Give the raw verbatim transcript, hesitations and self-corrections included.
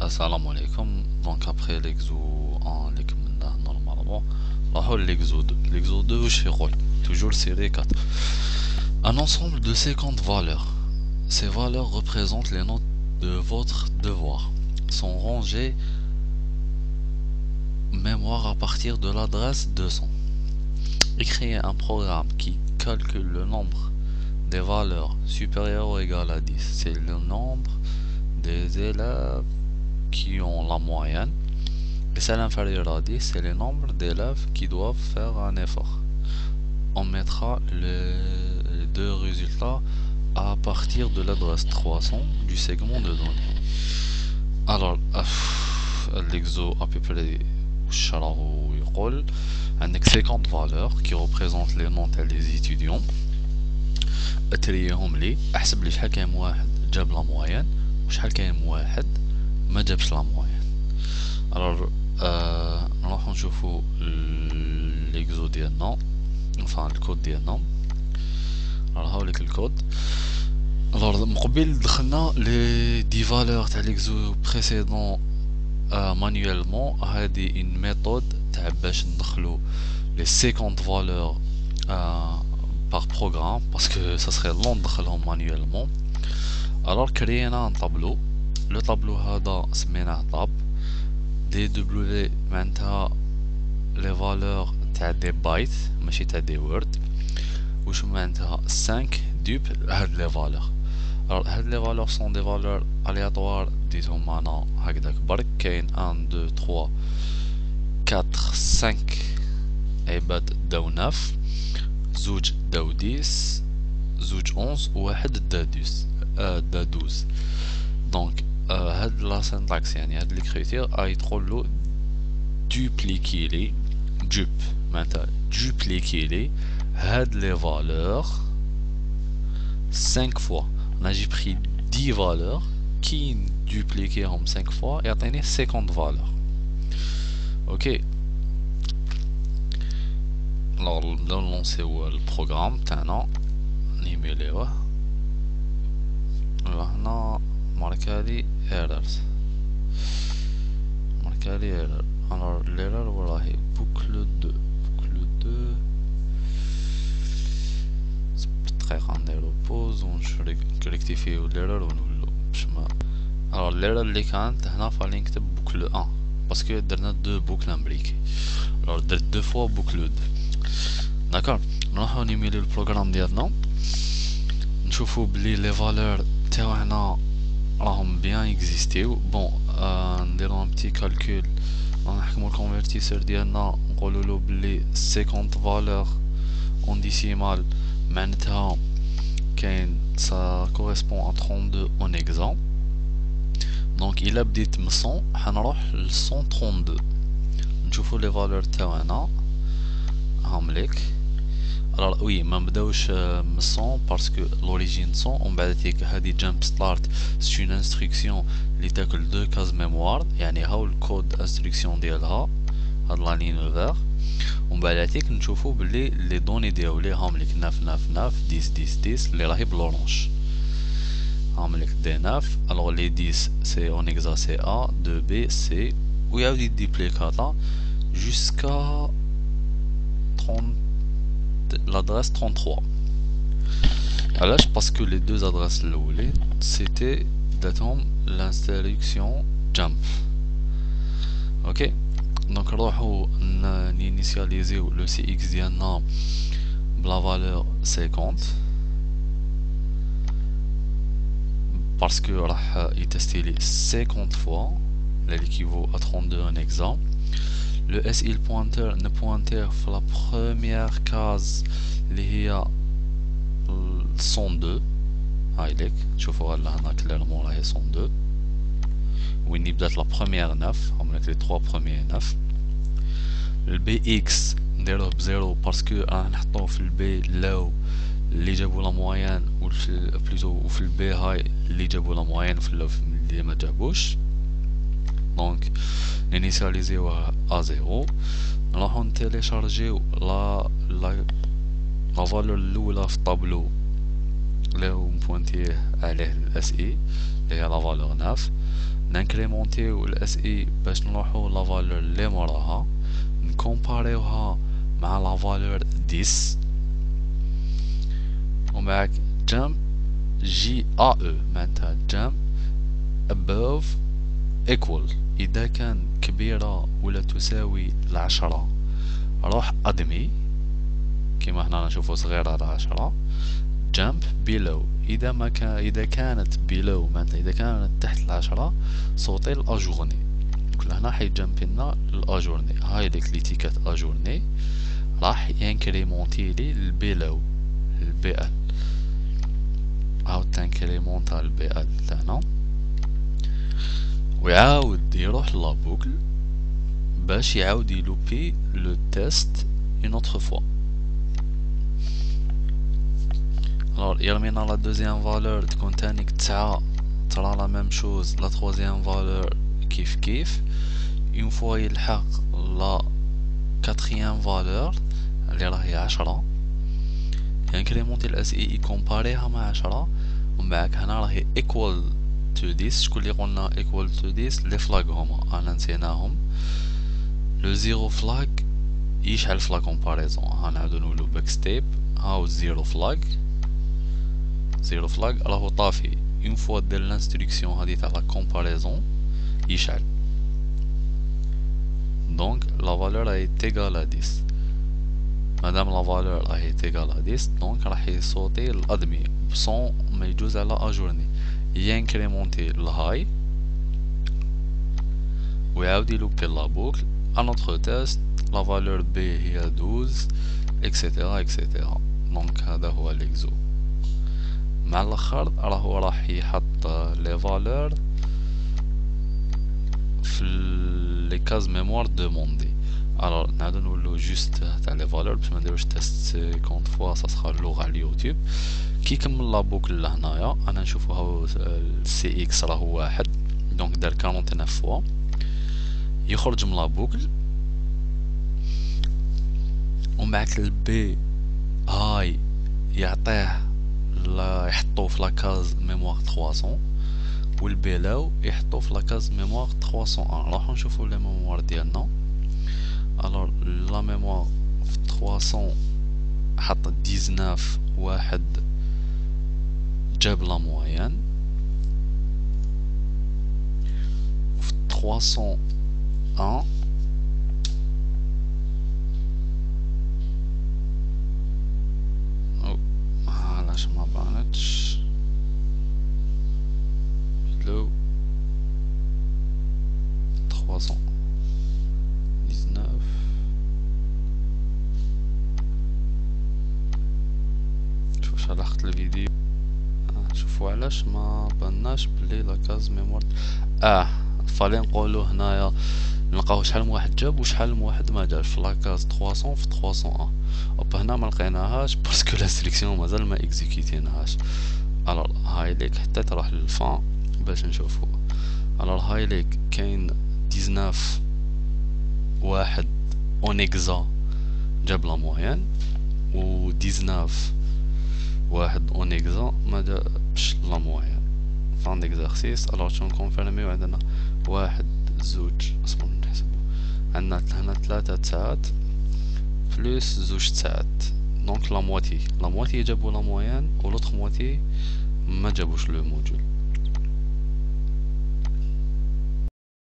Assalamu alaikum. Donc après l'exo en normalement, l'exo deux. L'exo deux chez Roll. Toujours série quatre. Un ensemble de cinquante valeurs. Ces valeurs représentent les notes de votre devoir. Sont rangées mémoire à partir de l'adresse deux cents. Écrivez un programme qui calcule le nombre des valeurs supérieures ou égales à dix. C'est le nombre des élèves qui ont la moyenne. Et celle inférieure à dix, c'est le nombre d'élèves qui doivent faire un effort. On mettra les deux résultats à partir de l'adresse trois cents du segment de données. Alors, l'exo à peu près avec cinquante valeurs qui représentent les notes des étudiants. اتريهم لي احسب لي شحال كاين واحد جاب لا موين وشحال كاين واحد ما جابش لا موين. الوغ نروحو نشوفو ليكزو ديالنا enfin الكود ديالنا. راه هاوليك الكود. الوغ مقبل دخلنا لي دي فالور تاع ليكزو بريسيدون مانيوالمون. هادي اون ميثود تاع باش ندخلو لي cinquante valeurs par programme parce que ça serait long de faire manuellement. Alors créer un tableau. Le tableau هذا سميناه tab. dw معناتها les valeurs تاع des bytes ماشي تاع des word. وش معناتها cinq dup هاد les valeurs. Alors هاد les valeurs sont des valeurs aléatoires. ديتهم انا هكذاك برك. كاين واحد اثنين ثلاثة quatre cinq عباد داو neuf. زوج داو ديس. زوج onze وواحد دا دوز آه دا دوز. دونك آه هاد لا سينتاكس يعني هاد ليكريتير غيدخلو دوبليكي لي دوب معناتها دوبليكي لي هاد لي فالور cinq فوا. انا جي بري dix فالور كي ندوبليكيهم cinq فوا يعطيني cinquante فالور. اوكي. Alors نبداو نلونسيو البروغرام تاعنا نيميليوه. هنا ماركالي ايرورز ماركالي ايرور. alors l'erreur وراهي بوكل دو بوكل دو دقيقة نديرو بوز ونريكتيفيو l'erreur ونولو باش ما. alors l'erreur اللي كانت هنا فالي نكتب بوكل واحد باسكو درنا دو بوكل امبريكي. alors درت دو فوا بوكل دو. داكور. نروحو نيميليو البروغرام ديالنا نشوفو بلي لي فالور تاعنا راهم بيان اكزيستيو. بون آه نديرو ان بتي كالكول. نحكمو الكونفرتيسور ديالنا نقولولو بلي cinquante فالور اون ديسيمال معناتها كاين سا كوريسبون ا trente-deux اون اكزون. دونك الا بديت من مية حنروح ل مية وثلاثة وثلاثين. نشوفو لي فالور تاعنا هاهم ليك. alors oui ما نبداوش من مية باسكو لوريجين مية ومن بعد تيك هادي جامب ستارت سي اون انستركسيون اللي تاكل دو كاز ميموار يعني هاو الكود انستركسيون ديالها هاد لا لين اوفر. ومن بعد تيك نشوفو بلي لي دوني ديالو هاهم ليك neuf neuf neuf dix dix dix اللي راهي بلورونج هاهم ليك دي neuf. alors لي dix سي اون اكزا سي ا deux b سي ويعاود يديبليكاتا jusqu'à l'adresse trente-trois. Alors parce que les deux adresses l'oulé c'était d'attendre l'instruction jump. ok. donc نروحو نينيسياليزيو le cx ديالنا بلا valeur cinquante parce que راح يتستي لي cinquante fois l'équivaut à trente-deux un exemple. le si le pointeur ne pointeur في la première case اللي هي cent deux. هاي ليك تشوفوا هنا كليرمون راهي cent deux وين بدات la première neuf هم لك les trois premiers neuf. le bx نديروه بزيرو باسكو راح نحطوه في البي لو اللي جابوا لا موين وفي بلوتو وفي البي هاي اللي جابوا لا موين وفي اللو اللي ما جابوش. دونك نينيسياليزيوها ا زيرو. نروحو نتيليشارجيو لا لا لا فالور الاولى في الطابلو اللي هو مبوانتيه عليه الاس اي اللي هي لا فالور neuf. نانكريمونتيو الاس اي باش نروحو لا فالور لي موراها نكومباريوها مع لا فالور عشرة ومعاك جامب جي ا او معناتها جامب above equal اذا كان كبيرة ولا تساوي العشرة روح ادمي كيما هنا نشوفو صغيرة على عشرة. jump below اذا ما كان اذا كانت below معناتها اذا كانت تحت العشرة صوتي الاجورني كل هنا حي جامب لنا الاجورني. هاي ديك لي تيكات اجورني راح ينكريمونتي لي البيلو البي ال هاو تنكريمونتا البي ال تاعنا ويعاود يروح لابوكل باش يعاود يلوبي لو تيست اون اوتر فوا. alors يرمينا لا دوزيام فالور تكون تانيك تسعة ترى لا ميم شوز. لا تروزيام فالور كيف كيف اون فوا يلحق لا كاتريام فالور اللي راهي عشرة ينكريمونتي الاس اي يكومباريها مع عشرة ومن بعد هنا راهي ايكوال تو ديس. شكون اللي قلنا ايكوال تو ديس؟ لي فلاغ هما انا نسيناهم. لو زيرو فلاغ يشعل في لا كومباريزون. ها نعاودو نقولو باك ستيب هاو زيرو فلاغ زيرو فلاغ راهو طافي اون فوا دير لانستركسيون هادي تاع لا كومباريزون يشعل. دونك لا فالور راهي تيغال ا ديس. مادام لا فالور راهي تيغال ا ديس دونك راح يصوتي الادمي بصون ما يجوز على اجورني ينكريمونتي الهاي ويعاود يلوبي لا بوكل ان اوتر تيست لا فالور بي هي اثناش اكسيتيرا اكسيتيرا. دونك هذا هو ليكزو. مع الاخر راهو راح يحط لي فالور في لي كاز ميموار دوموندي. الوغ نعاودو نقولو جوست تاع لي فالور باش ما نديروش تيست خمسين فوا سا سخا لوغ على اليوتيوب. كي كمل لا بوكل لهنايا انا نشوفو هاو سي اكس راهو واحد دونك دار تسعة وأربعين فوا يخرج من لا بوكل ومن بعد البي هاي يعطيه لا يحطو في لاكاز ميموار ثلاثمية والبي لاو يحطو في لاكاز ميموار ثلاثمية وواحد. نروحو نشوفو لي ميموار ديالنا. الوغ لا ميموار في ثلاثمية حط تسعطاش واحد جاب لا موين في ثلاثمية وواحد او علاش ما بانتش لو ثلاثمية تسعطاش شوف شرحت الفيديو شوفوا علاش ما باناش بلي لاكاز ميموار. اه فالي نقولو هنايا نلقاو شحال من واحد جاب وشحال من واحد ما جابش في لاكاز ثلاثمية في ثلاثمية وواحد. اوب هنا ما لقيناهاش باسكو لانستركسيون مازال ما اكزيكيتيناهاش. الوغ هاي ليك حتى تروح للفان باش نشوفو. الوغ هاي ليك كاين تسعطاش واحد اون اكزا جاب لا موين و تسعطاش واحد اون اكزا ما جابش لا موين فان ديكزارسيس. الوغ شنو نكونفيرميو عندنا واحد زوج اصبر نحسبو عندنا هنا ثلاثة ساعات بلوس زوج ساعات دونك لا موتي لا موتي جابو لا موين و لوطخ موتي ما جابوش لو موديول.